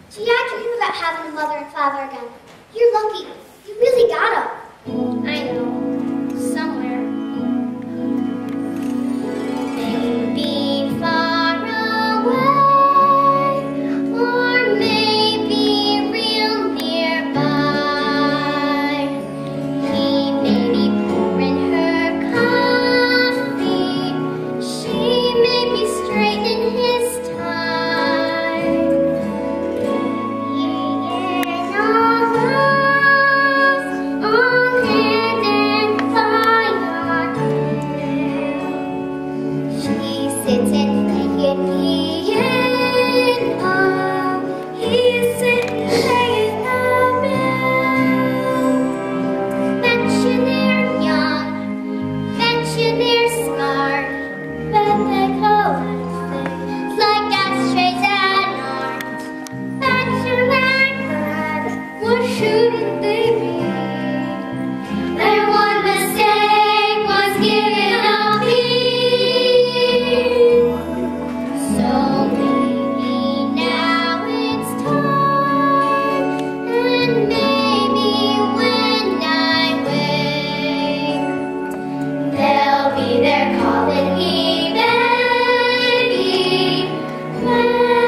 Gee, I dream about having a mother and father again. You're lucky. You really got 'em. I know. Somewhere. Maybe far away, or maybe real nearby. He may be pouring her coffee. She may be straightening his tie. In our love, all hand and fire. She sits and playing piano. He sits playing the mill. Bet they're young, bet they're smart, bet they collect things like ashtrays and art. Bet they're good, what shouldn't they be? Their one mistake was giving up peace. So maybe now it's time, and maybe when I wake, they'll be there calling me baby, baby.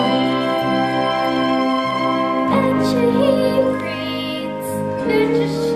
Bet you he breathes, bet you